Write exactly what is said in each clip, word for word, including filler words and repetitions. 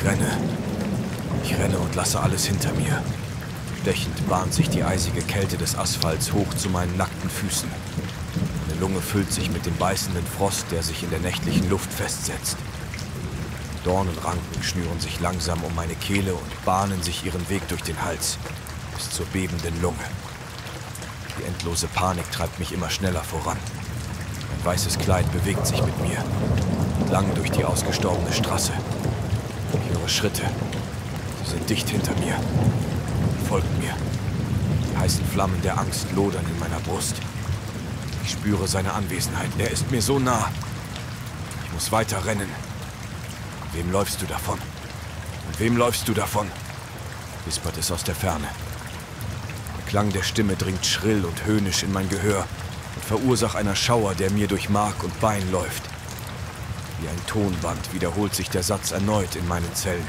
Ich renne. Ich renne und lasse alles hinter mir. Stechend bahnt sich die eisige Kälte des Asphalts hoch zu meinen nackten Füßen. Meine Lunge füllt sich mit dem beißenden Frost, der sich in der nächtlichen Luft festsetzt. Dornenranken schnüren sich langsam um meine Kehle und bahnen sich ihren Weg durch den Hals bis zur bebenden Lunge. Die endlose Panik treibt mich immer schneller voran. Mein weißes Kleid bewegt sich mit mir, entlang durch die ausgestorbene Straße. Ich höre Schritte. Sie sind dicht hinter mir. Sie folgen mir. Die heißen Flammen der Angst lodern in meiner Brust. Ich spüre seine Anwesenheit. Er ist mir so nah. Ich muss weiter rennen. Wem läufst du davon? Und wem läufst du davon? Wispert es aus der Ferne. Der Klang der Stimme dringt schrill und höhnisch in mein Gehör und verursacht einen Schauer, der mir durch Mark und Bein läuft. Wie ein Tonband wiederholt sich der Satz erneut in meinen Zellen.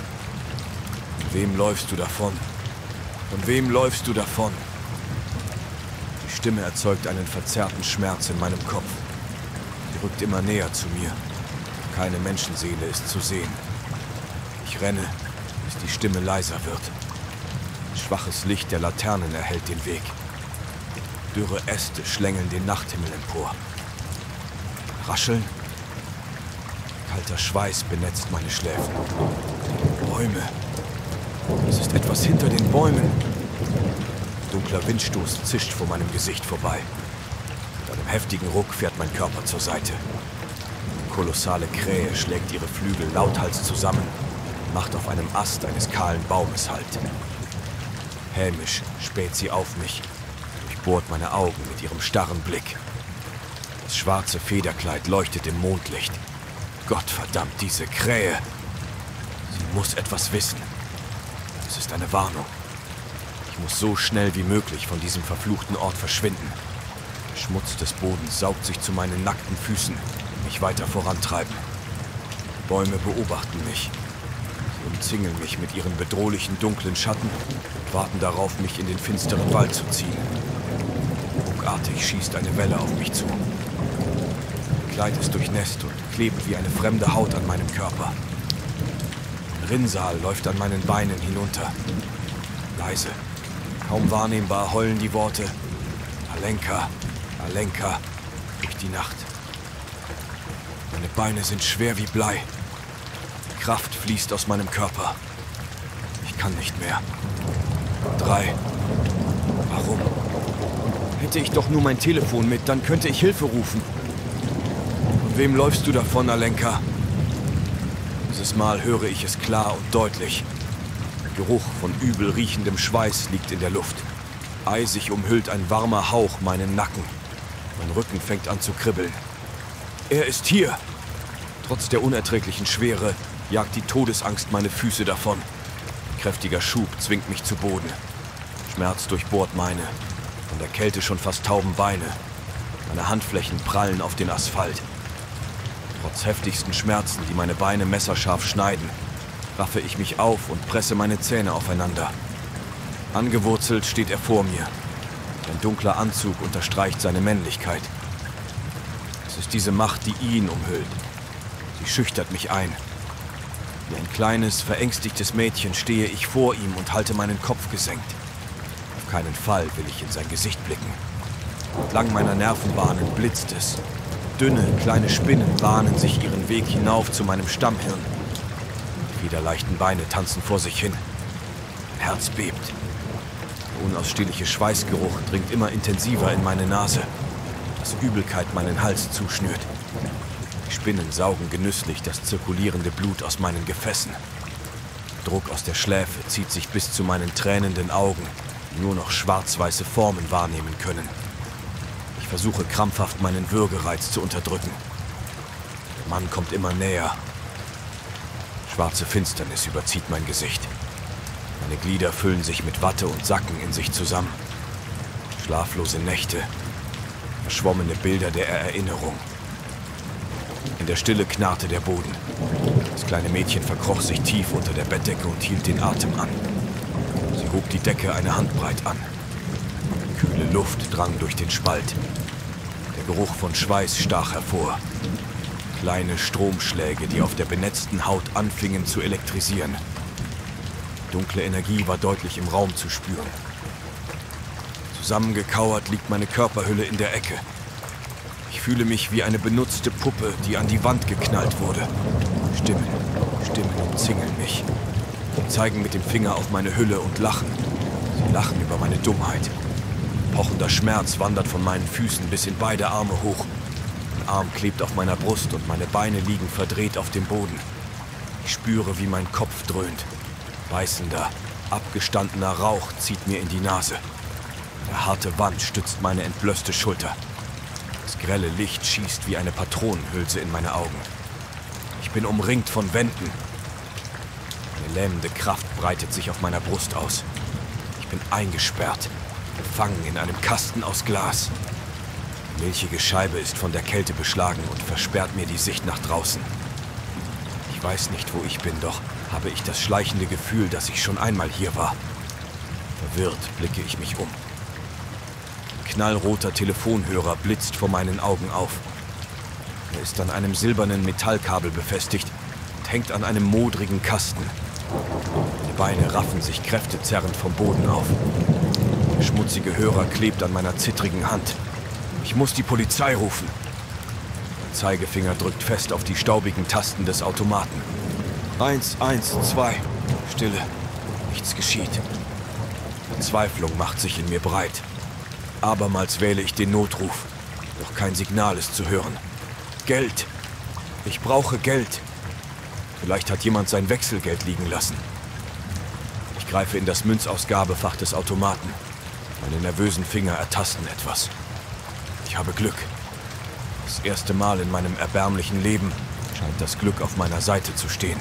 Und wem läufst du davon? Und wem läufst du davon? Die Stimme erzeugt einen verzerrten Schmerz in meinem Kopf. Sie rückt immer näher zu mir. Keine Menschenseele ist zu sehen. Ich renne, bis die Stimme leiser wird. Ein schwaches Licht der Laternen erhellt den Weg. Dürre Äste schlängeln den Nachthimmel empor. Rascheln? Kalter Schweiß benetzt meine Schläfen. Bäume. Es ist etwas hinter den Bäumen. Ein dunkler Windstoß zischt vor meinem Gesicht vorbei. Mit einem heftigen Ruck fährt mein Körper zur Seite. Eine kolossale Krähe schlägt ihre Flügel lauthals zusammen und macht auf einem Ast eines kahlen Baumes Halt. Hämisch späht sie auf mich, durchbohrt meine Augen mit ihrem starren Blick. Das schwarze Federkleid leuchtet im Mondlicht. Gottverdammt, diese Krähe! Sie muss etwas wissen. Es ist eine Warnung. Ich muss so schnell wie möglich von diesem verfluchten Ort verschwinden. Der Schmutz des Bodens saugt sich zu meinen nackten Füßen und mich weiter vorantreiben. Die Bäume beobachten mich. Sie umzingeln mich mit ihren bedrohlichen dunklen Schatten und warten darauf, mich in den finsteren Wald zu ziehen. Ruckartig schießt eine Welle auf mich zu. Mein Kleid ist durchnässt und klebt wie eine fremde Haut an meinem Körper. Ein Rinnsal läuft an meinen Beinen hinunter. Leise, kaum wahrnehmbar heulen die Worte Alenka, Alenka durch die Nacht. Meine Beine sind schwer wie Blei. Kraft fließt aus meinem Körper. Ich kann nicht mehr. Drei. Warum? Hätte ich doch nur mein Telefon mit, dann könnte ich Hilfe rufen. Und wem läufst du davon, Alenka? Dieses Mal höre ich es klar und deutlich. Der Geruch von übel riechendem Schweiß liegt in der Luft. Eisig umhüllt ein warmer Hauch meinen Nacken. Mein Rücken fängt an zu kribbeln. Er ist hier! Trotz der unerträglichen Schwere jagt die Todesangst meine Füße davon. Ein kräftiger Schub zwingt mich zu Boden. Schmerz durchbohrt meine, von der Kälte schon fast tauben Beine. Meine Handflächen prallen auf den Asphalt. Trotz heftigsten Schmerzen, die meine Beine messerscharf schneiden, raffe ich mich auf und presse meine Zähne aufeinander. Angewurzelt steht er vor mir. Sein dunkler Anzug unterstreicht seine Männlichkeit. Es ist diese Macht, die ihn umhüllt. Sie schüchtert mich ein. Wie ein kleines, verängstigtes Mädchen stehe ich vor ihm und halte meinen Kopf gesenkt. Auf keinen Fall will ich in sein Gesicht blicken. Entlang meiner Nervenbahnen blitzt es. Dünne, kleine Spinnen bahnen sich ihren Weg hinauf zu meinem Stammhirn. Die federleichten Beine tanzen vor sich hin. Mein Herz bebt. Der unausstehliche Schweißgeruch dringt immer intensiver in meine Nase, dass Übelkeit meinen Hals zuschnürt. Die Spinnen saugen genüsslich das zirkulierende Blut aus meinen Gefäßen. Der Druck aus der Schläfe zieht sich bis zu meinen tränenden Augen, die nur noch schwarz-weiße Formen wahrnehmen können. Ich versuche krampfhaft meinen Würgereiz zu unterdrücken. Der Mann kommt immer näher. Schwarze Finsternis überzieht mein Gesicht. Meine Glieder füllen sich mit Watte und sacken in sich zusammen. Schlaflose Nächte, verschwommene Bilder der Erinnerung. In der Stille knarrte der Boden. Das kleine Mädchen verkroch sich tief unter der Bettdecke und hielt den Atem an. Sie hob die Decke eine Handbreit an. Kühle Luft drang durch den Spalt. Der Geruch von Schweiß stach hervor. Kleine Stromschläge, die auf der benetzten Haut anfingen zu elektrisieren. Dunkle Energie war deutlich im Raum zu spüren. Zusammengekauert liegt meine Körperhülle in der Ecke. Ich fühle mich wie eine benutzte Puppe, die an die Wand geknallt wurde. Stimmen, Stimmen umzingeln mich. Sie zeigen mit dem Finger auf meine Hülle und lachen. Sie lachen über meine Dummheit. Pochender Schmerz wandert von meinen Füßen bis in beide Arme hoch. Mein Arm klebt auf meiner Brust und meine Beine liegen verdreht auf dem Boden. Ich spüre, wie mein Kopf dröhnt. Beißender, abgestandener Rauch zieht mir in die Nase. Eine harte Wand stützt meine entblößte Schulter. Das grelle Licht schießt wie eine Patronenhülse in meine Augen. Ich bin umringt von Wänden. Eine lähmende Kraft breitet sich auf meiner Brust aus. Ich bin eingesperrt, gefangen in einem Kasten aus Glas. Die milchige Scheibe ist von der Kälte beschlagen und versperrt mir die Sicht nach draußen. Ich weiß nicht, wo ich bin, doch habe ich das schleichende Gefühl, dass ich schon einmal hier war. Verwirrt blicke ich mich um. Ein knallroter Telefonhörer blitzt vor meinen Augen auf. Er ist an einem silbernen Metallkabel befestigt und hängt an einem modrigen Kasten. Die Beine raffen sich kräftezerrend vom Boden auf. Der schmutzige Hörer klebt an meiner zittrigen Hand. Ich muss die Polizei rufen. Der Zeigefinger drückt fest auf die staubigen Tasten des Automaten. Eins, eins, zwei. Stille. Nichts geschieht. Verzweiflung macht sich in mir breit. Abermals wähle ich den Notruf. Doch kein Signal ist zu hören. Geld. Ich brauche Geld. Vielleicht hat jemand sein Wechselgeld liegen lassen. Ich greife in das Münzausgabefach des Automaten. Meine nervösen Finger ertasten etwas. Ich habe Glück. Das erste Mal in meinem erbärmlichen Leben scheint das Glück auf meiner Seite zu stehen.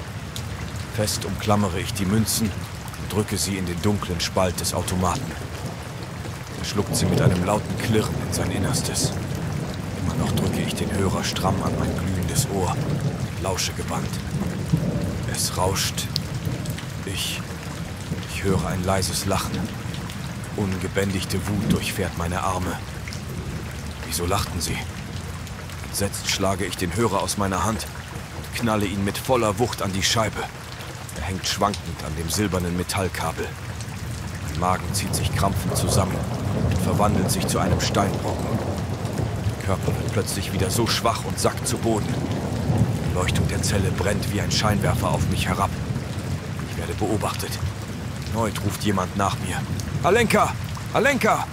Fest umklammere ich die Münzen und drücke sie in den dunklen Spalt des Automaten. Er schluckt sie mit einem lauten Klirren in sein Innerstes. Immer noch drücke ich den Hörer stramm an mein glühendes Ohr und lausche gebannt. Es rauscht. Ich... Ich höre ein leises Lachen. Ungebändigte Wut durchfährt meine Arme. Wieso lachten sie? Entsetzt schlage ich den Hörer aus meiner Hand und knalle ihn mit voller Wucht an die Scheibe. Er hängt schwankend an dem silbernen Metallkabel. Mein Magen zieht sich krampfend zusammen und verwandelt sich zu einem Steinbrocken. Mein Körper wird plötzlich wieder so schwach und sackt zu Boden. Die Beleuchtung der Zelle brennt wie ein Scheinwerfer auf mich herab. Ich werde beobachtet. Erneut ruft jemand nach mir. Alenka! Alenka!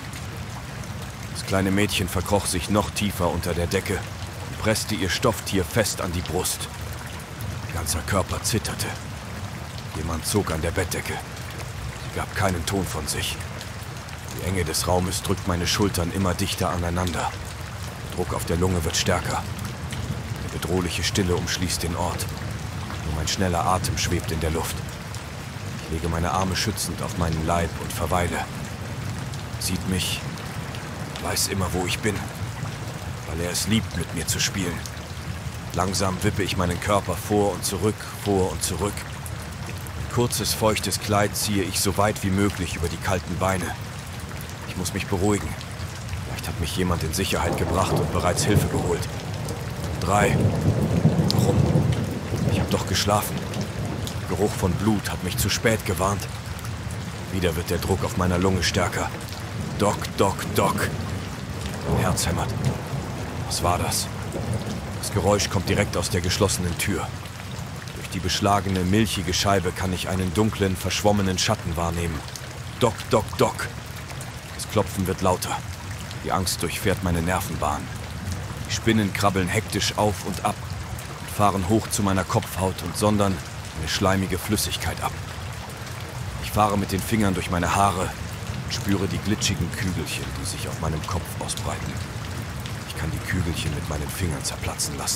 Das kleine Mädchen verkroch sich noch tiefer unter der Decke und presste ihr Stofftier fest an die Brust. Ihr ganzer Körper zitterte. Jemand zog an der Bettdecke. Sie gab keinen Ton von sich. Die Enge des Raumes drückt meine Schultern immer dichter aneinander. Der Druck auf der Lunge wird stärker. Eine bedrohliche Stille umschließt den Ort. Nur mein schneller Atem schwebt in der Luft. Ich lege meine Arme schützend auf meinen Leib und verweile. Sieht mich, weiß immer, wo ich bin, weil er es liebt, mit mir zu spielen. Langsam wippe ich meinen Körper vor und zurück, vor und zurück. Ein kurzes, feuchtes Kleid ziehe ich so weit wie möglich über die kalten Beine. Ich muss mich beruhigen. Vielleicht hat mich jemand in Sicherheit gebracht und bereits Hilfe geholt. Drei. Warum? Ich habe doch geschlafen. Der Geruch von Blut hat mich zu spät gewarnt. Wieder wird der Druck auf meiner Lunge stärker. Doc, Doc, Doc. Mein Herz hämmert. Was war das? Das Geräusch kommt direkt aus der geschlossenen Tür. Durch die beschlagene, milchige Scheibe kann ich einen dunklen, verschwommenen Schatten wahrnehmen. Doc, Doc, Doc. Das Klopfen wird lauter. Die Angst durchfährt meine Nervenbahn. Die Spinnen krabbeln hektisch auf und ab und fahren hoch zu meiner Kopfhaut und sondern eine schleimige Flüssigkeit ab. Ich fahre mit den Fingern durch meine Haare und spüre die glitschigen Kügelchen, die sich auf meinem Kopf ausbreiten. Ich kann die Kügelchen mit meinen Fingern zerplatzen lassen.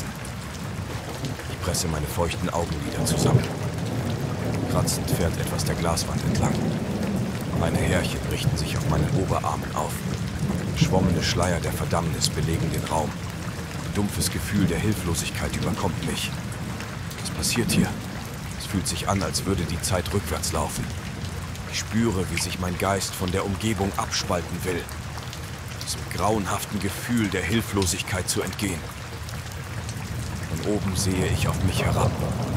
Ich presse meine feuchten Augenlider zusammen. Kratzend fährt etwas der Glaswand entlang. Meine Härchen richten sich auf meinen Oberarmen auf. Schwommende Schleier der Verdammnis belegen den Raum. Ein dumpfes Gefühl der Hilflosigkeit überkommt mich. Was passiert hier? Es fühlt sich an, als würde die Zeit rückwärts laufen. Ich spüre, wie sich mein Geist von der Umgebung abspalten will. Diesem grauenhaften Gefühl der Hilflosigkeit zu entgehen. Von oben sehe ich auf mich herab.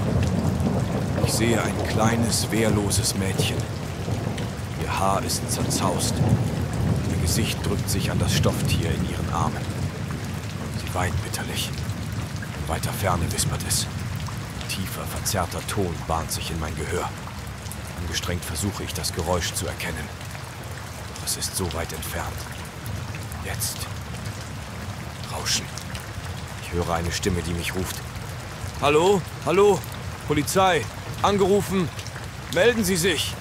Ich sehe ein kleines, wehrloses Mädchen. Ihr Haar ist zerzaust. Ihr Gesicht drückt sich an das Stofftier in ihren Armen. Sie weint bitterlich. In weiter Ferne wispert es. Tiefer, verzerrter Ton bahnt sich in mein Gehör. Angestrengt versuche ich, das Geräusch zu erkennen. Doch es ist so weit entfernt. Jetzt. Rauschen. Ich höre eine Stimme, die mich ruft. Hallo? Hallo? Polizei? Angerufen? Melden Sie sich!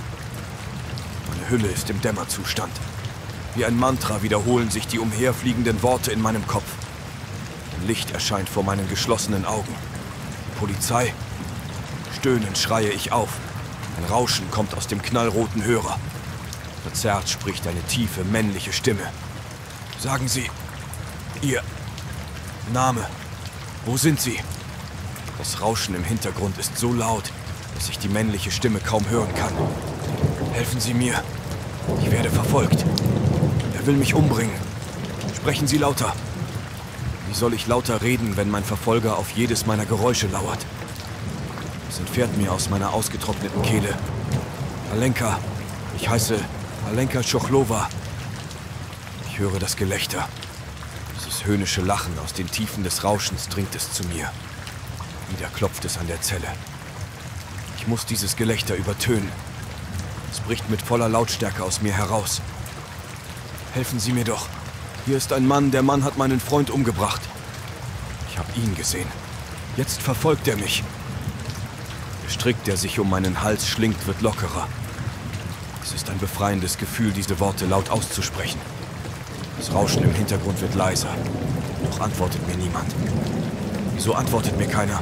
Meine Hülle ist im Dämmerzustand. Wie ein Mantra wiederholen sich die umherfliegenden Worte in meinem Kopf. Ein Licht erscheint vor meinen geschlossenen Augen. Polizei? Stöhnend schreie ich auf. Ein Rauschen kommt aus dem knallroten Hörer. Verzerrt spricht eine tiefe, männliche Stimme. Sagen Sie, Ihr Name, wo sind Sie? Das Rauschen im Hintergrund ist so laut, dass ich die männliche Stimme kaum hören kann. Helfen Sie mir. Ich werde verfolgt. Er will mich umbringen. Sprechen Sie lauter. Wie soll ich lauter reden, wenn mein Verfolger auf jedes meiner Geräusche lauert? Es entfährt mir aus meiner ausgetrockneten Kehle. Alenka. Ich heiße Alenka Chochlova. Ich höre das Gelächter. Dieses höhnische Lachen aus den Tiefen des Rauschens dringt es zu mir. Wieder klopft es an der Zelle. Ich muss dieses Gelächter übertönen. Es bricht mit voller Lautstärke aus mir heraus. Helfen Sie mir doch. Hier ist ein Mann, der Mann hat meinen Freund umgebracht. Ich habe ihn gesehen. Jetzt verfolgt er mich. Der Strick, der sich um meinen Hals schlingt, wird lockerer. Es ist ein befreiendes Gefühl, diese Worte laut auszusprechen. Das Rauschen im Hintergrund wird leiser. Doch antwortet mir niemand. Wieso antwortet mir keiner?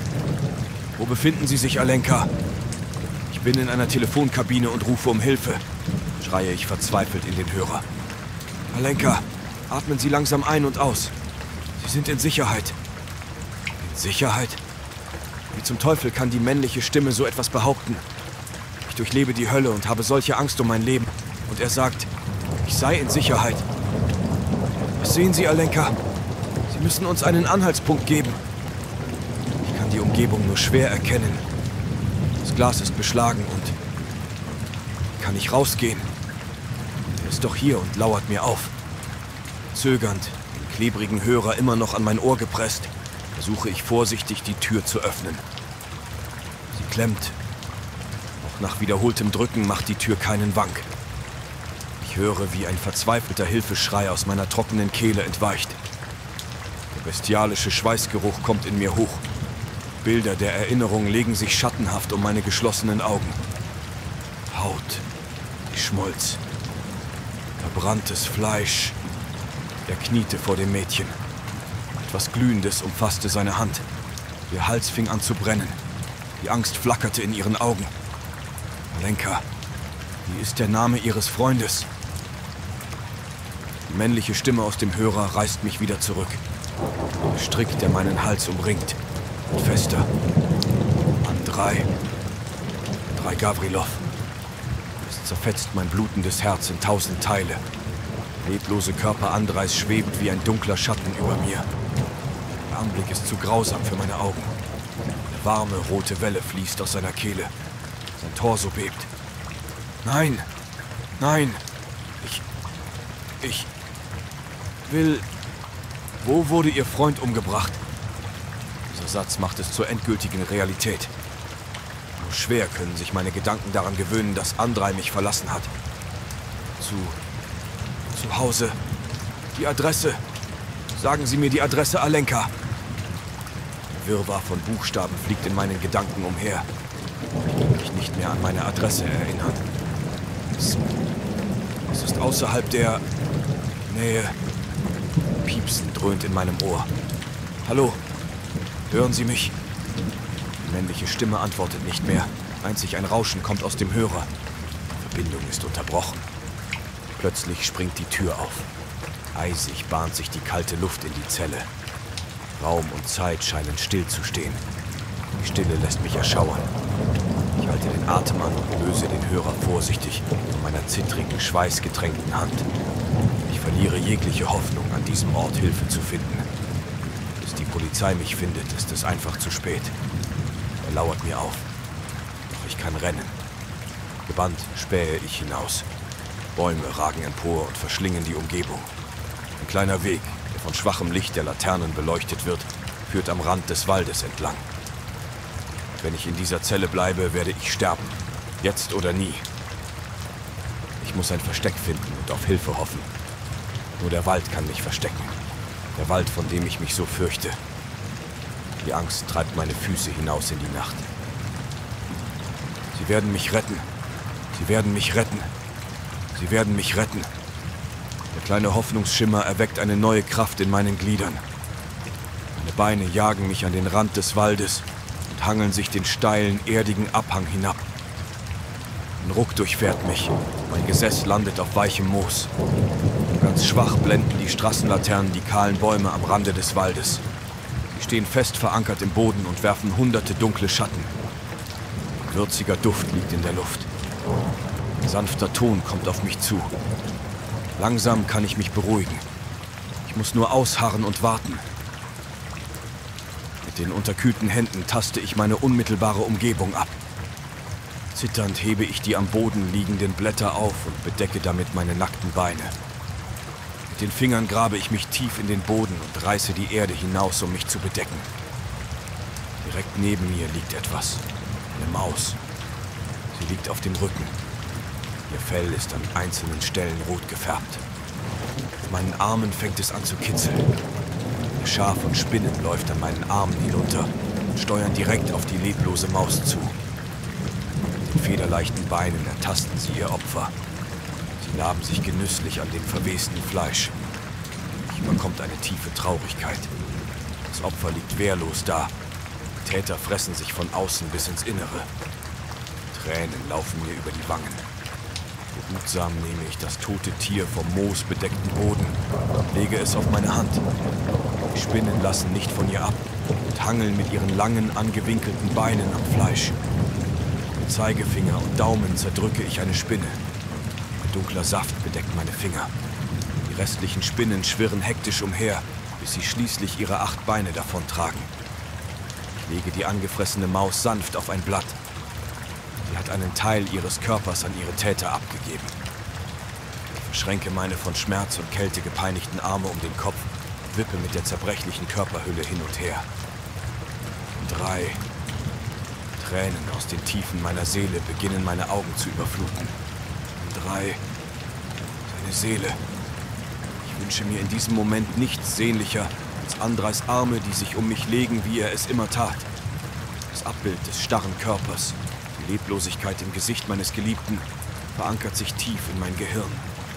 Wo befinden Sie sich, Alenka? Ich bin in einer Telefonkabine und rufe um Hilfe, schreie ich verzweifelt in den Hörer. Alenka, atmen Sie langsam ein und aus. Sie sind in Sicherheit. In Sicherheit? Wie zum Teufel kann die männliche Stimme so etwas behaupten? Ich durchlebe die Hölle und habe solche Angst um mein Leben. Und er sagt, ich sei in Sicherheit. Was sehen Sie, Alenka? Sie müssen uns einen Anhaltspunkt geben. Ich kann die Umgebung nur schwer erkennen. Das Glas ist beschlagen und... Kann ich rausgehen? Er ist doch hier und lauert mir auf. Zögernd, den klebrigen Hörer immer noch an mein Ohr gepresst, versuche ich vorsichtig, die Tür zu öffnen. Sie klemmt. Auch nach wiederholtem Drücken macht die Tür keinen Wank. Ich höre, wie ein verzweifelter Hilfeschrei aus meiner trockenen Kehle entweicht. Der bestialische Schweißgeruch kommt in mir hoch. Bilder der Erinnerung legen sich schattenhaft um meine geschlossenen Augen. Haut, die schmolz. Verbranntes Fleisch. Er kniete vor dem Mädchen. Etwas Glühendes umfasste seine Hand. Ihr Hals fing an zu brennen. Die Angst flackerte in ihren Augen. Alenka, wie ist der Name Ihres Freundes? Die männliche Stimme aus dem Hörer reißt mich wieder zurück. Der Strick, der meinen Hals umringt, wird fester. Andrei. Andrei Gavrilov. Es zerfetzt mein blutendes Herz in tausend Teile. Der leblose Körper Andreis schwebt wie ein dunkler Schatten über mir. Der Anblick ist zu grausam für meine Augen. Eine warme, rote Welle fließt aus seiner Kehle. Sein Torso bebt. Nein! Nein! Ich... Ich... will... Wo wurde Ihr Freund umgebracht? Dieser Satz macht es zur endgültigen Realität. Nur schwer können sich meine Gedanken daran gewöhnen, dass Andrei mich verlassen hat. Zu... zu Hause. Die Adresse. Sagen Sie mir die Adresse, Alenka. Ein Wirrwarr von Buchstaben fliegt in meinen Gedanken umher. Ich kann mich nicht mehr an meine Adresse erinnern. Es, es ist außerhalb der Nähe. Piepsen dröhnt in meinem Ohr. Hallo? Hören Sie mich? Die männliche Stimme antwortet nicht mehr. Einzig ein Rauschen kommt aus dem Hörer. Die Verbindung ist unterbrochen. Plötzlich springt die Tür auf. Eisig bahnt sich die kalte Luft in die Zelle. Raum und Zeit scheinen stillzustehen. Die Stille lässt mich erschauern. Ich halte den Atem an und löse den Hörer vorsichtig von meiner zittrigen, schweißgetränkten Hand. Ich verliere jegliche Hoffnung, an diesem Ort Hilfe zu finden. Bis die Polizei mich findet, ist es einfach zu spät. Er lauert mir auf. Doch ich kann rennen. Gebannt spähe ich hinaus. Bäume ragen empor und verschlingen die Umgebung. Ein kleiner Weg, der von schwachem Licht der Laternen beleuchtet wird, führt am Rand des Waldes entlang. Wenn ich in dieser Zelle bleibe, werde ich sterben. Jetzt oder nie. Ich muss ein Versteck finden und auf Hilfe hoffen. Nur der Wald kann mich verstecken. Der Wald, von dem ich mich so fürchte. Die Angst treibt meine Füße hinaus in die Nacht. Sie werden mich retten. Sie werden mich retten. Sie werden mich retten. Der kleine Hoffnungsschimmer erweckt eine neue Kraft in meinen Gliedern. Meine Beine jagen mich an den Rand des Waldes und hangeln sich den steilen, erdigen Abhang hinab. Ein Ruck durchfährt mich. Mein Gesäß landet auf weichem Moos. Ganz schwach blenden die Straßenlaternen die kahlen Bäume am Rande des Waldes. Sie stehen fest verankert im Boden und werfen hunderte dunkle Schatten. Ein würziger Duft liegt in der Luft. Ein sanfter Ton kommt auf mich zu. Langsam kann ich mich beruhigen. Ich muss nur ausharren und warten. Mit den unterkühlten Händen taste ich meine unmittelbare Umgebung ab. Zitternd hebe ich die am Boden liegenden Blätter auf und bedecke damit meine nackten Beine. Mit den Fingern grabe ich mich tief in den Boden und reiße die Erde hinaus, um mich zu bedecken. Direkt neben mir liegt etwas. Eine Maus. Sie liegt auf dem Rücken. Ihr Fell ist an einzelnen Stellen rot gefärbt. Auf meinen Armen fängt es an zu kitzeln. Eine Schar von Spinnen läuft an meinen Armen hinunter und steuern direkt auf die leblose Maus zu. Mit den federleichten Beinen ertasten sie ihr Opfer. Sie laben sich genüsslich an dem verwesten Fleisch. Mich überkommt eine tiefe Traurigkeit. Das Opfer liegt wehrlos da. Die Täter fressen sich von außen bis ins Innere. Tränen laufen mir über die Wangen. Behutsam nehme ich das tote Tier vom moosbedeckten Boden und lege es auf meine Hand. Die Spinnen lassen nicht von ihr ab und hangeln mit ihren langen, angewinkelten Beinen am Fleisch. Mit Zeigefinger und Daumen zerdrücke ich eine Spinne. Ein dunkler Saft bedeckt meine Finger. Die restlichen Spinnen schwirren hektisch umher, bis sie schließlich ihre acht Beine davontragen. Ich lege die angefressene Maus sanft auf ein Blatt. Sie hat einen Teil ihres Körpers an ihre Täter abgegeben. Ich verschränke meine von Schmerz und Kälte gepeinigten Arme um den Kopf und wippe mit der zerbrechlichen Körperhülle hin und her. Drei. Tränen aus den Tiefen meiner Seele beginnen meine Augen zu überfluten. Drei. Seine Seele. Ich wünsche mir in diesem Moment nichts sehnlicher als Andreis Arme, die sich um mich legen, wie er es immer tat. Das Abbild des starren Körpers, die Leblosigkeit im Gesicht meines Geliebten, verankert sich tief in mein Gehirn.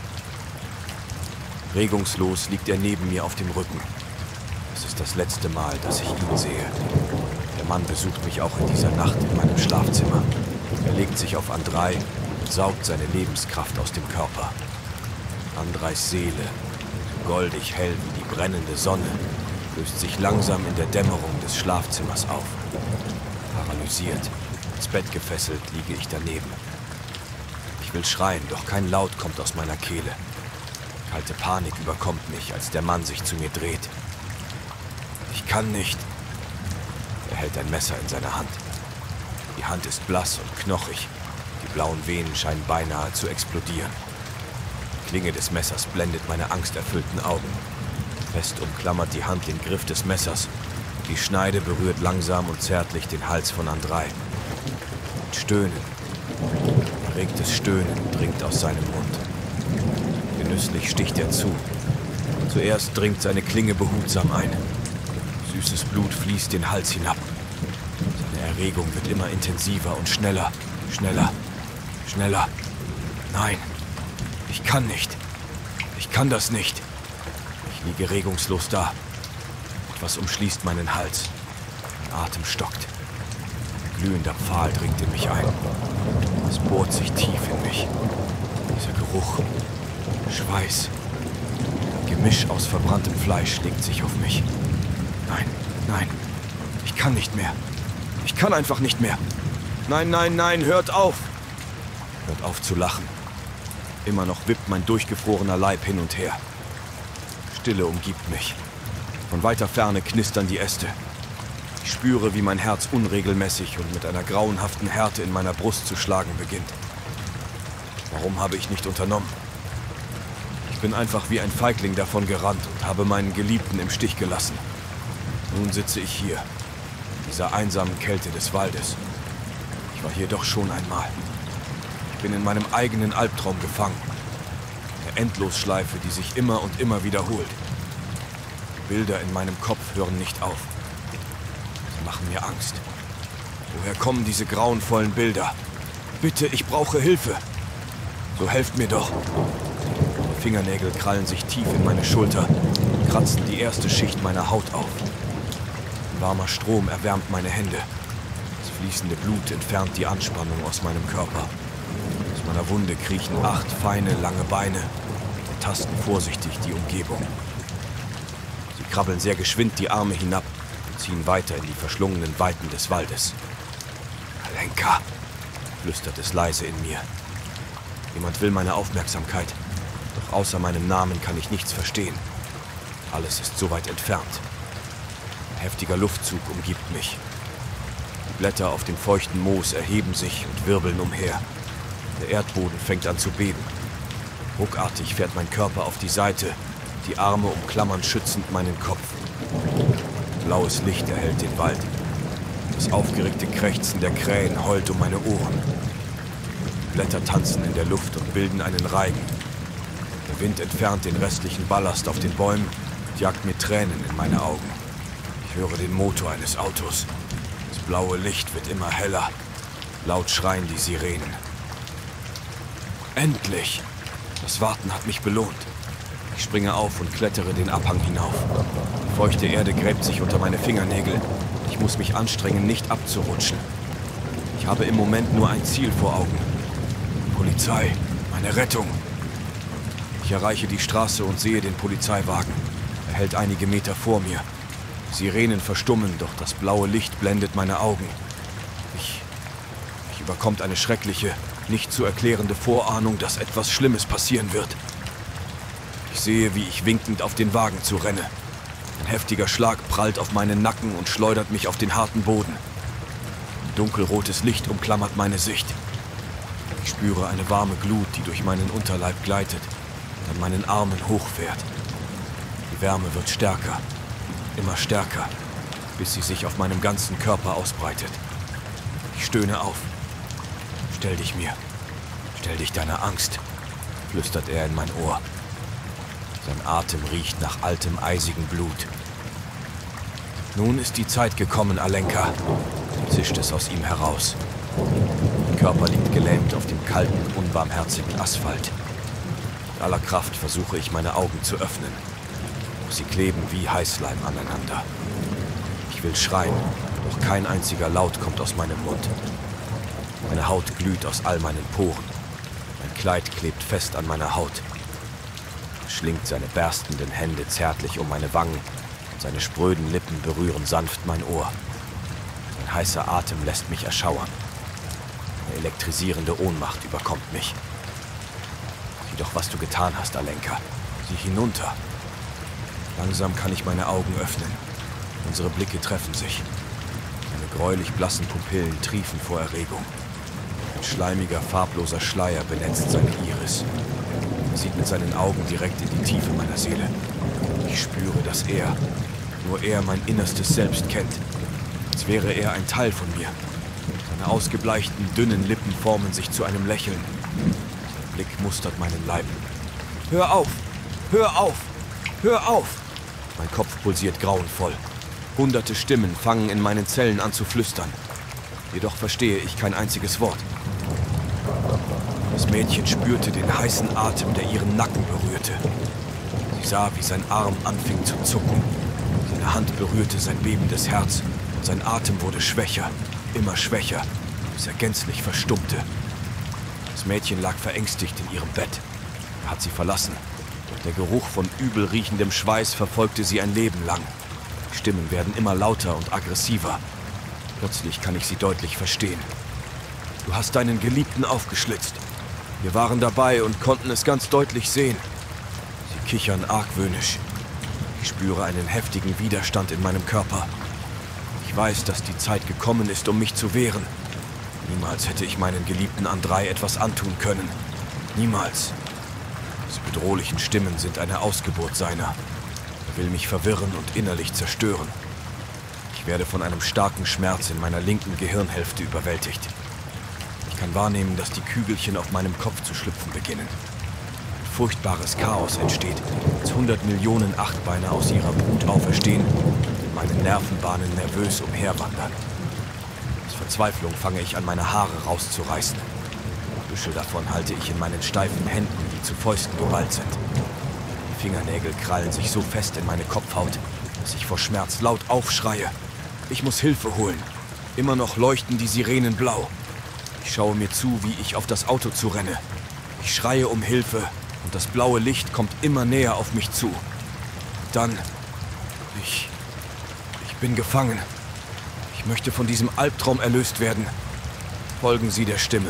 Regungslos liegt er neben mir auf dem Rücken. Es ist das letzte Mal, dass ich ihn sehe. Der Mann besucht mich auch in dieser Nacht in meinem Schlafzimmer. Er legt sich auf Andrei und saugt seine Lebenskraft aus dem Körper. Andreis Seele, goldig hell wie die brennende Sonne, löst sich langsam in der Dämmerung des Schlafzimmers auf. Paralysiert, ins Bett gefesselt, liege ich daneben. Ich will schreien, doch kein Laut kommt aus meiner Kehle. Kalte Panik überkommt mich, als der Mann sich zu mir dreht. Ich kann nicht. Er hält ein Messer in seiner Hand. Die Hand ist blass und knochig. Die blauen Venen scheinen beinahe zu explodieren. Die Klinge des Messers blendet meine angsterfüllten Augen. Fest umklammert die Hand den Griff des Messers. Die Schneide berührt langsam und zärtlich den Hals von Andrei. Ein Stöhnen. Erregtes Stöhnen dringt aus seinem Mund. Genüsslich sticht er zu. Zuerst dringt seine Klinge behutsam ein. Süßes Blut fließt den Hals hinab. Seine Erregung wird immer intensiver und schneller, schneller, schneller. Nein, ich kann nicht. Ich kann das nicht. Ich liege regungslos da. Etwas umschließt meinen Hals. Mein Atem stockt. Ein glühender Pfahl dringt in mich ein. Es bohrt sich tief in mich. Dieser Geruch. Schweiß. Ein Gemisch aus verbranntem Fleisch legt sich auf mich. Nein, nein. Ich kann nicht mehr. Ich kann einfach nicht mehr. Nein, nein, nein, hört auf. Hört auf zu lachen. Immer noch wippt mein durchgefrorener Leib hin und her. Stille umgibt mich. Von weiter Ferne knistern die Äste. Ich spüre, wie mein Herz unregelmäßig und mit einer grauenhaften Härte in meiner Brust zu schlagen beginnt. Warum habe ich nicht unternommen? Ich bin einfach wie ein Feigling davon gerannt und habe meinen Geliebten im Stich gelassen. Nun sitze ich hier, in dieser einsamen Kälte des Waldes. Ich war hier doch schon einmal. Ich bin in meinem eigenen Albtraum gefangen. Eine Endlosschleife, die sich immer und immer wiederholt. Die Bilder in meinem Kopf hören nicht auf. Sie machen mir Angst. Woher kommen diese grauenvollen Bilder? Bitte, ich brauche Hilfe. So helft mir doch. Die Fingernägel krallen sich tief in meine Schulter, kratzen die erste Schicht meiner Haut auf. Ein warmer Strom erwärmt meine Hände. Das fließende Blut entfernt die Anspannung aus meinem Körper. Aus meiner Wunde kriechen acht feine, lange Beine und tasten vorsichtig die Umgebung. Sie krabbeln sehr geschwind die Arme hinab und ziehen weiter in die verschlungenen Weiten des Waldes. Alenka, flüstert es leise in mir. Jemand will meine Aufmerksamkeit, doch außer meinem Namen kann ich nichts verstehen. Alles ist so weit entfernt. Ein heftiger Luftzug umgibt mich. Die Blätter auf dem feuchten Moos erheben sich und wirbeln umher. Der Erdboden fängt an zu beben. Ruckartig fährt mein Körper auf die Seite, die Arme umklammern schützend meinen Kopf. Blaues Licht erhellt den Wald. Das aufgeregte Krächzen der Krähen heult um meine Ohren. Blätter tanzen in der Luft und bilden einen Reigen. Der Wind entfernt den restlichen Ballast auf den Bäumen und jagt mir Tränen in meine Augen. Ich höre den Motor eines Autos. Das blaue Licht wird immer heller. Laut schreien die Sirenen. Endlich! Das Warten hat mich belohnt. Ich springe auf und klettere den Abhang hinauf. Die feuchte Erde gräbt sich unter meine Fingernägel. Ich muss mich anstrengen, nicht abzurutschen. Ich habe im Moment nur ein Ziel vor Augen. Polizei, meine Rettung. Ich erreiche die Straße und sehe den Polizeiwagen. Er hält einige Meter vor mir. Sirenen verstummen, doch das blaue Licht blendet meine Augen. Ich, mich überkommt eine schreckliche, nicht zu erklärende Vorahnung, dass etwas Schlimmes passieren wird. Ich sehe, wie ich winkend auf den Wagen zu renne. Ein heftiger Schlag prallt auf meinen Nacken und schleudert mich auf den harten Boden. Ein dunkelrotes Licht umklammert meine Sicht. Ich spüre eine warme Glut, die durch meinen Unterleib gleitet und an meinen Armen hochfährt. Die Wärme wird stärker, immer stärker, bis sie sich auf meinem ganzen Körper ausbreitet. Ich stöhne auf. Stell dich mir, stell dich deiner Angst, flüstert er in mein Ohr. Sein Atem riecht nach altem, eisigem Blut. Nun ist die Zeit gekommen, Alenka, zischt es aus ihm heraus. Mein Körper liegt gelähmt auf dem kalten, unbarmherzigen Asphalt. Mit aller Kraft versuche ich, meine Augen zu öffnen. Doch sie kleben wie Heißleim aneinander. Ich will schreien, doch kein einziger Laut kommt aus meinem Mund. Meine Haut glüht aus all meinen Poren. Mein Kleid klebt fest an meiner Haut. Er schlingt seine berstenden Hände zärtlich um meine Wangen und seine spröden Lippen berühren sanft mein Ohr. Sein heißer Atem lässt mich erschauern. Eine elektrisierende Ohnmacht überkommt mich. Sieh doch, was du getan hast, Alenka. Sieh hinunter. Langsam kann ich meine Augen öffnen. Unsere Blicke treffen sich. Meine gräulich blassen Pupillen triefen vor Erregung. Ein schleimiger, farbloser Schleier benetzt seine Iris. Er sieht mit seinen Augen direkt in die Tiefe meiner Seele. Ich spüre, dass er, nur er, mein innerstes Selbst kennt. Als wäre er ein Teil von mir. Seine ausgebleichten, dünnen Lippen formen sich zu einem Lächeln. Sein Blick mustert meinen Leib. Hör auf! Hör auf! Hör auf! Mein Kopf pulsiert grauenvoll. Hunderte Stimmen fangen in meinen Zellen an zu flüstern. Jedoch verstehe ich kein einziges Wort. Das Mädchen spürte den heißen Atem, der ihren Nacken berührte. Sie sah, wie sein Arm anfing zu zucken. Seine Hand berührte sein bebendes Herz und sein Atem wurde schwächer, immer schwächer, bis er gänzlich verstummte. Das Mädchen lag verängstigt in ihrem Bett. Er hat sie verlassen. Der Geruch von übel riechendem Schweiß verfolgte sie ein Leben lang. Die Stimmen werden immer lauter und aggressiver. Plötzlich kann ich sie deutlich verstehen. Du hast deinen Geliebten aufgeschlitzt. Wir waren dabei und konnten es ganz deutlich sehen. Sie kichern argwöhnisch. Ich spüre einen heftigen Widerstand in meinem Körper. Ich weiß, dass die Zeit gekommen ist, um mich zu wehren. Niemals hätte ich meinen geliebten Andrei etwas antun können. Niemals. Diese bedrohlichen Stimmen sind eine Ausgeburt seiner. Er will mich verwirren und innerlich zerstören. Ich werde von einem starken Schmerz in meiner linken Gehirnhälfte überwältigt. Ich kann wahrnehmen, dass die Kügelchen auf meinem Kopf zu schlüpfen beginnen. Ein furchtbares Chaos entsteht, als hundert Millionen Achtbeiner aus ihrer Brut auferstehen und in meinen Nervenbahnen nervös umherwandern. Aus Verzweiflung fange ich an, meine Haare rauszureißen. Büschel davon halte ich in meinen steifen Händen, die zu Fäusten geballt sind. Die Fingernägel krallen sich so fest in meine Kopfhaut, dass ich vor Schmerz laut aufschreie. Ich muss Hilfe holen. Immer noch leuchten die Sirenen blau. Ich schaue mir zu, wie ich auf das Auto zurenne. Ich schreie um Hilfe und das blaue Licht kommt immer näher auf mich zu. Dann... Ich... Ich bin gefangen. Ich möchte von diesem Albtraum erlöst werden. Folgen Sie der Stimme.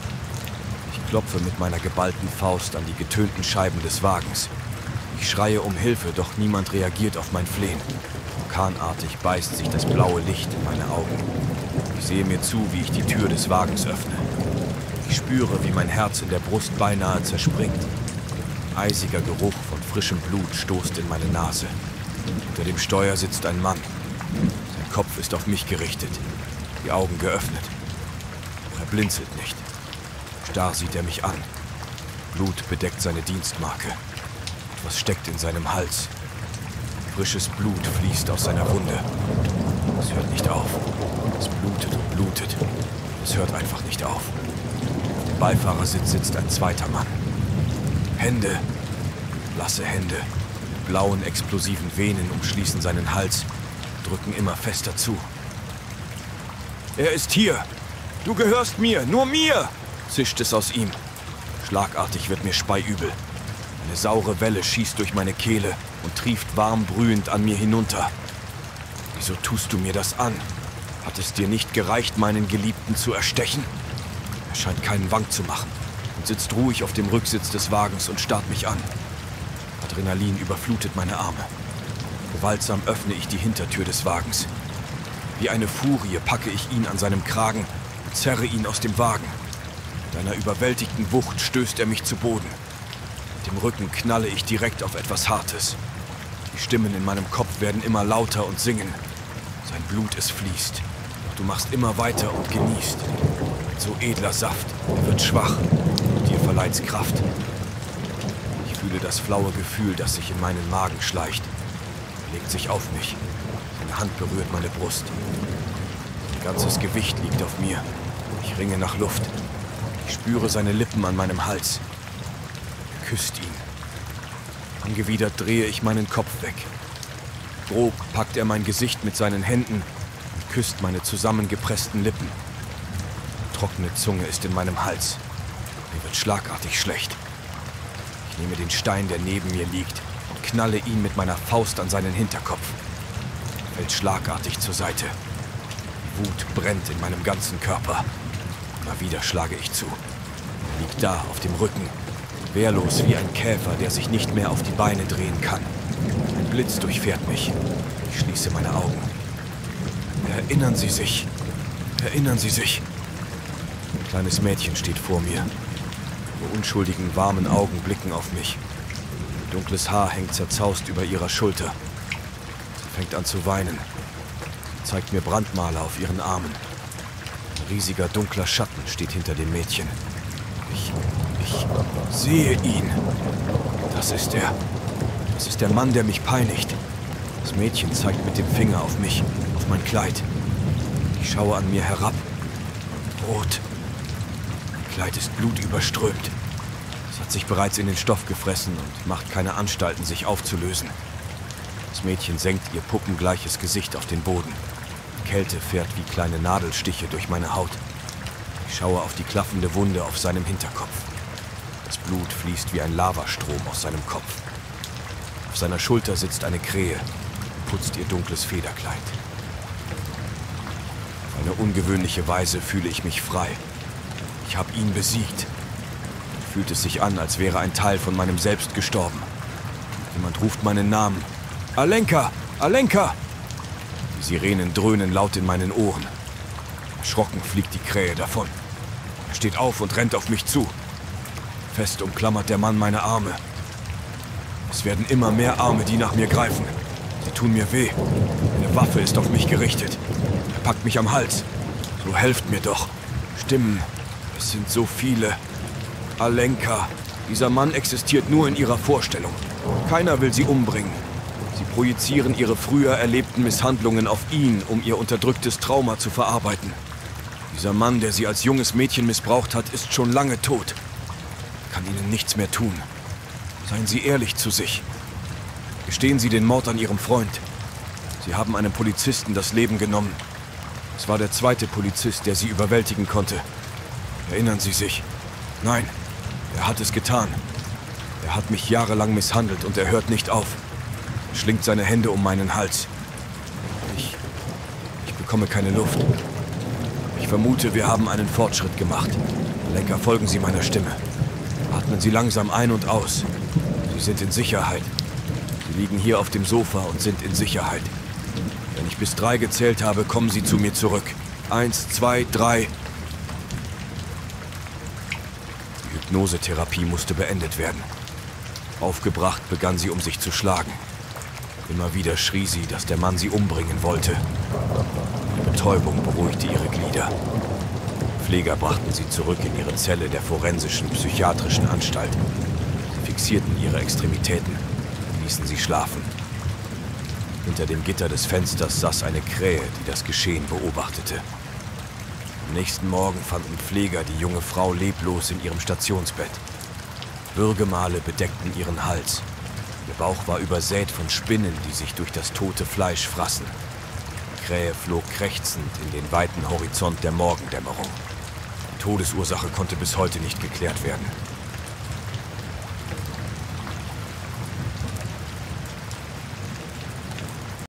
Ich klopfe mit meiner geballten Faust an die getönten Scheiben des Wagens. Ich schreie um Hilfe, doch niemand reagiert auf mein Flehen. Orkanartig beißt sich das blaue Licht in meine Augen. Ich sehe mir zu, wie ich die Tür des Wagens öffne. Ich spüre, wie mein Herz in der Brust beinahe zerspringt. Ein eisiger Geruch von frischem Blut stoßt in meine Nase. Unter dem Steuer sitzt ein Mann. Sein Kopf ist auf mich gerichtet, die Augen geöffnet. Doch er blinzelt nicht. Starr sieht er mich an. Blut bedeckt seine Dienstmarke. Etwas steckt in seinem Hals. Frisches Blut fließt aus seiner Wunde. Es hört nicht auf. Es blutet und blutet. Es hört einfach nicht auf. Auf dem Beifahrersitz sitzt ein zweiter Mann. Hände, blasse Hände, mit blauen, explosiven Venen umschließen seinen Hals, drücken immer fester zu. Er ist hier! Du gehörst mir, nur mir! Zischt es aus ihm. Schlagartig wird mir speiübel. Eine saure Welle schießt durch meine Kehle und trieft warm brühend an mir hinunter. Wieso tust du mir das an? Hat es dir nicht gereicht, meinen Geliebten zu erstechen? Er scheint keinen Wank zu machen und sitzt ruhig auf dem Rücksitz des Wagens und starrt mich an. Adrenalin überflutet meine Arme. Gewaltsam öffne ich die Hintertür des Wagens. Wie eine Furie packe ich ihn an seinem Kragen und zerre ihn aus dem Wagen. Mit einer überwältigten Wucht stößt er mich zu Boden. Mit dem Rücken knalle ich direkt auf etwas Hartes. Die Stimmen in meinem Kopf werden immer lauter und singen. Sein Blut, es fließt. Doch du machst immer weiter und genießt. Ein so edler Saft, er wird schwach. Und dir verleiht's Kraft. Ich fühle das flaue Gefühl, das sich in meinen Magen schleicht. Er legt sich auf mich. Seine Hand berührt meine Brust. Sein ganzes Gewicht liegt auf mir. Ich ringe nach Luft. Ich spüre seine Lippen an meinem Hals. Er küsst ihn. Angewidert drehe ich meinen Kopf weg. Grob packt er mein Gesicht mit seinen Händen und küsst meine zusammengepressten Lippen. Die trockene Zunge ist in meinem Hals. Mir wird schlagartig schlecht. Ich nehme den Stein, der neben mir liegt, und knalle ihn mit meiner Faust an seinen Hinterkopf. Er fällt schlagartig zur Seite. Die Wut brennt in meinem ganzen Körper. Immer wieder schlage ich zu. Er liegt da auf dem Rücken, wehrlos wie ein Käfer, der sich nicht mehr auf die Beine drehen kann. Ein Blitz durchfährt mich. Ich schließe meine Augen. Erinnern Sie sich. Erinnern Sie sich. Ein kleines Mädchen steht vor mir. Ihre unschuldigen, warmen Augen blicken auf mich. Ihr dunkles Haar hängt zerzaust über ihrer Schulter. Sie fängt an zu weinen. Sie zeigt mir Brandmale auf ihren Armen. Ein riesiger, dunkler Schatten steht hinter dem Mädchen. Ich, ich sehe ihn. Das ist er. Das ist der Mann, der mich peinigt. Das Mädchen zeigt mit dem Finger auf mich, auf mein Kleid. Ich schaue an mir herab. Rot. Mein Kleid ist blutüberströmt. Es hat sich bereits in den Stoff gefressen und macht keine Anstalten, sich aufzulösen. Das Mädchen senkt ihr puppengleiches Gesicht auf den Boden. Die Kälte fährt wie kleine Nadelstiche durch meine Haut. Ich schaue auf die klaffende Wunde auf seinem Hinterkopf. Das Blut fließt wie ein Lavastrom aus seinem Kopf. Auf seiner Schulter sitzt eine Krähe und putzt ihr dunkles Federkleid. Auf eine ungewöhnliche Weise fühle ich mich frei. Ich habe ihn besiegt. Fühlt es sich an, als wäre ein Teil von meinem Selbst gestorben. Jemand ruft meinen Namen. Alenka! Alenka! Die Sirenen dröhnen laut in meinen Ohren. Erschrocken fliegt die Krähe davon. Er steht auf und rennt auf mich zu. Fest umklammert der Mann meine Arme. Es werden immer mehr Arme, die nach mir greifen. Sie tun mir weh. Eine Waffe ist auf mich gerichtet. Er packt mich am Hals. So helft mir doch. Stimmen. Es sind so viele. Alenka. Dieser Mann existiert nur in ihrer Vorstellung. Keiner will sie umbringen. Sie projizieren ihre früher erlebten Misshandlungen auf ihn, um ihr unterdrücktes Trauma zu verarbeiten. Dieser Mann, der sie als junges Mädchen missbraucht hat, ist schon lange tot. Kann ihnen nichts mehr tun. Seien Sie ehrlich zu sich. Gestehen Sie den Mord an Ihrem Freund. Sie haben einem Polizisten das Leben genommen. Es war der zweite Polizist, der Sie überwältigen konnte. Erinnern Sie sich? Nein, er hat es getan. Er hat mich jahrelang misshandelt und er hört nicht auf. Er schlingt seine Hände um meinen Hals. Ich... ich bekomme keine Luft. Ich vermute, wir haben einen Fortschritt gemacht. Lenker, folgen Sie meiner Stimme. Atmen Sie langsam ein und aus. Sie sind in Sicherheit. Sie liegen hier auf dem Sofa und sind in Sicherheit. Wenn ich bis drei gezählt habe, kommen Sie zu mir zurück. Eins, zwei, drei. Die Hypnosetherapie musste beendet werden. Aufgebracht begann sie, um sich zu schlagen. Immer wieder schrie sie, dass der Mann sie umbringen wollte. Die Betäubung beruhigte ihre Glieder. Pfleger brachten sie zurück in ihre Zelle der forensischen psychiatrischen Anstalt. Sie fixierten ihre Extremitäten, ließen sie schlafen. Hinter dem Gitter des Fensters saß eine Krähe, die das Geschehen beobachtete. Am nächsten Morgen fanden Pfleger die junge Frau leblos in ihrem Stationsbett. Würgemale bedeckten ihren Hals. Ihr Bauch war übersät von Spinnen, die sich durch das tote Fleisch fraßen. Die Krähe flog krächzend in den weiten Horizont der Morgendämmerung. Die Todesursache konnte bis heute nicht geklärt werden.